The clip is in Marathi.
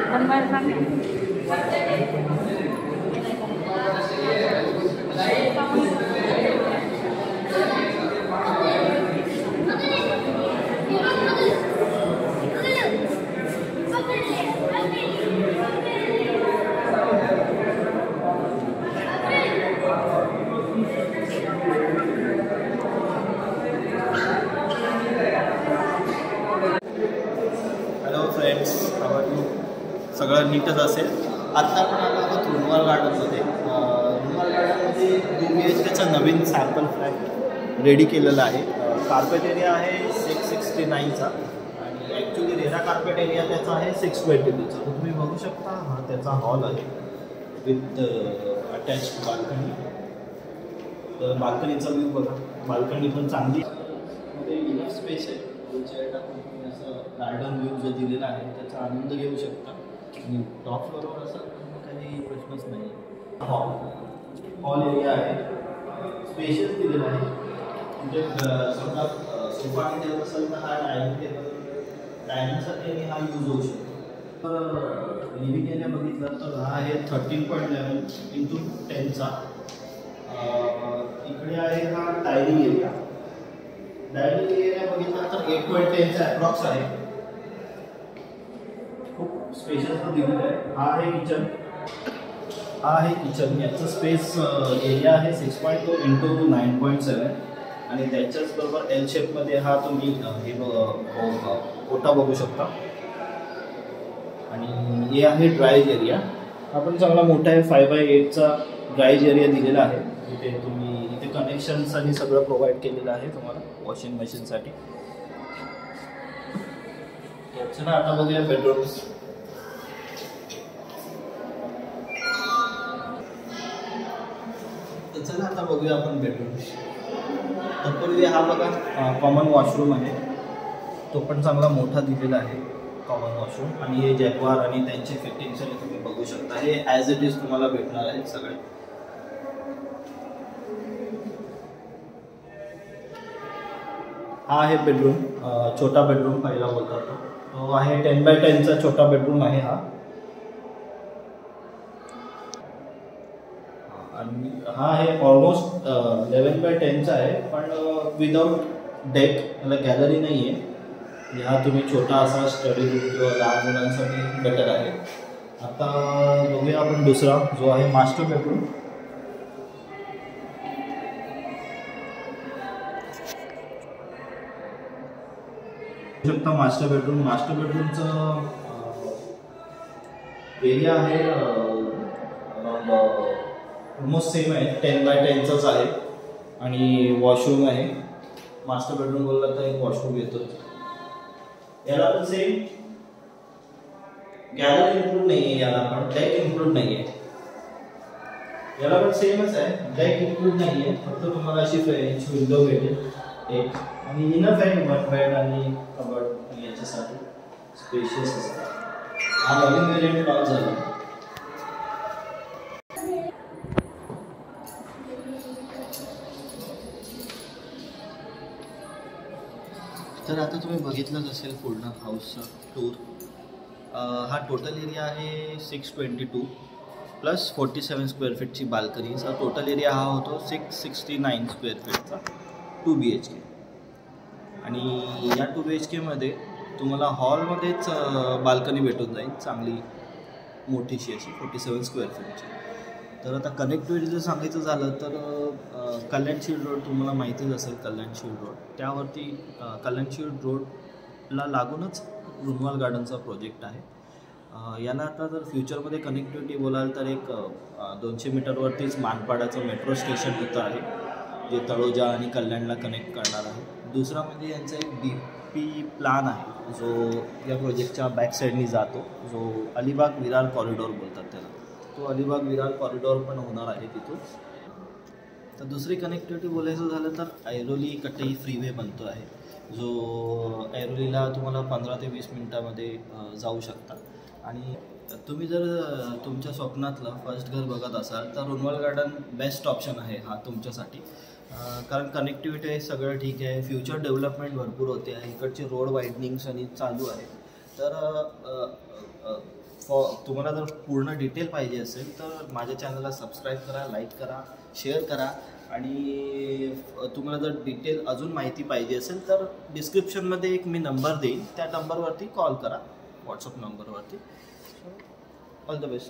सगळं नीटच असेल. आत्ता आपण आलो आहोत रुनवाल गार्डनमध्ये. रुनवाल गार्डनमध्ये 2 BHKचा नवीन सॅम्पल फ्लॅट रेडी केलेला आहे. कार्पेट एरिया आहे 669चा आणि ॲक्च्युली रेरा कार्पेट एरिया त्याचा आहे 622चा. तर तुम्ही बघू शकता हा त्याचा हॉल आहे विथ अटॅच्ड बाल्कनी. तर बाल्कनीचा व्ह्यू बघा, बाल्कनी पण चांगली मध्ये इनफ स्पेस आहे. टाकून तुम्ही असं गार्डन व्ह्यू जो दिलेला आहे त्याचा आनंद घेऊ शकता आणि टॉप फ्लोअरवर असं काही प्रश्नच नाही. हॉल एरिया आहे, स्पेशियस दिलेला आहे. म्हणजे समजा सोफा टेबल असेल तर हा डायनिंगसाठी हा यूज होऊ शकतो. तर लिव्हिंग एरिया बघितलं तर हा आहे 13.11x10चा. इकडे आहे हा डायनिंग एरिया. डायनिंग एरिया बघितला तर 8.10चा अप्रॉक्स आहे. खूप स्पेशियस दिलेलं आहे. हा आहे किचन. हा आहे किचन. याचं स्पेस एरिया आहे 6.2 × 9.7 आणि त्याच्याच बरोबर एल शेपमध्ये हा तुम्ही हे ओटा बघू शकता. आणि हे आहे ड्रायज एरिया. हा पण चांगला मोठा आहे. 5x8चा ड्रायज एरिया दिलेला आहे. इथे तुम्ही इथे कनेक्शन्स आणि सगळं प्रोव्हाइड केलेलं आहे तुम्हाला वॉशिंग मशीनसाठी. चला आता बघूया बेडरूम्स. चला आता बघूया आपण बेडरूम्स. तत्पूर्वी हा बघा कॉमन वॉशरूम आहे. तो पण चांगला मोठा दिलेला आहे कॉमन वॉशरूम. आणि हे जॅग्वार आणि त्यांचे फिटिंग्स तुम्ही बघू शकता. हे ॲज इट इज तुम्हाला भेटणार आहेत सगळे. हा आहे बेडरूम, छोटा बेडरूम पहिला बोलतात तो आहे 10x10चा छोटा बेडरूम आहे हा. आणि हा आहे ऑलमोस्ट 11x10चा आहे पण विदाउट डेक. याला गॅलरी नाही आहे. हा तुम्ही छोटा असा स्टडी रूम किंवा लहान मुलांसाठी बेटर आहे. आता बघूया आपण दुसरा जो आहे मास्टर बेडरूम. शकता मास्टर बेडरूम. मास्टर बेडरूमचं एरिया आहे ऑलमोस्ट सेम आहे, 10x10चाच आहे. आणि वॉशरूम आहे. मास्टर बेडरूम बोलला तर एक वॉशरूम येतो. याला पण सेम गॅलरी इन्क्लूड नाही आहे. याला पण डेक इन्क्लूड नाही आहे. याला पण सेमच आहे, डेक इन्क्लूड नाही आहे. फक्त तुम्हाला अशी फ्रेंच विंडो भेटेल एक. आणि इनफ आहे वन बेड आणि कबर्ड याच्यासाठी स्पेशियस असतात. हा नवीन वेरियंट लॉन्च झाला. तर आता तुम्ही बघितलंच असेल पूर्ण हाऊसचा टूर. हा टोटल एरिया आहे 622 प्लस 47 स्क्वेअर फीटची बाल्कनीचा टोटल एरिया हा होतो 669 स्क्वेअर फीटचा 2 BHK. आणि या 2 BHKमध्ये तुम्हाला हॉलमध्येच बाल्कनी भेटून जाईल चांगली मोठीशी अशी 47 स्क्वेअर फीटची. तर आता कनेक्टिव्हिटी जर सांगायचं झालं तर कल्याणशील रोड तुम्हाला माहितीच असेल. कल्याणशील रोड त्यावरती कल्याणशील रोडला लागूनच रुनवाल गार्डनचा प्रोजेक्ट आहे. याला आता जर फ्युचरमध्ये कनेक्टिव्हिटी बोलाल तर एक 200 मीटरवरतीच मानपाडाचं मेट्रो स्टेशन इथं आहे जे तळोजा आणि कल्याणला कनेक्ट करणार आहे. दुसरा म्हणजे यांचा एक DP प्लॅन आहे जो या प्रोजेक्टच्या बॅक साईडनी जातो, जो अलिबाग विरार कॉरिडॉर बोलतात त्याला. तो अलिबाग विरार कॉरिडॉर पण होणार आहे तिथून. तर दुसरी कनेक्टिव्हिटी बोलायचं झालं तर ऐरोली कटई फ्रीवे बनतो आहे जो ऐरोलीला तुम्हाला 15 ते 20 मिनटामध्ये जाऊ शकता. आणि तुम्ही जर तुमच्या स्वप्नातलं फर्स्ट घर बघत असाल तर रुनवाल गार्डन बेस्ट ऑप्शन आहे हा तुमच्यासाठी. कारण कनेक्टिव्हिटी आहे, सगळं ठीक आहे. फ्युचर डेव्हलपमेंट भरपूर होते आहे. इकडचे रोड वाईडनिंग्स आणि चालू आहे. तर तुम्हाला जर पूर्ण डिटेल पाहिजे असेल तर माझ्या चॅनलला सबस्क्राईब करा, लाईक करा, शेअर करा आणि तुम्हाला जर डिटेल अजून माहिती पाहिजे असेल तर डिस्क्रिप्शनमध्ये एक मी नंबर देईन, त्या नंबरवरती कॉल करा, व्हॉट्सअप नंबरवरती. All the best.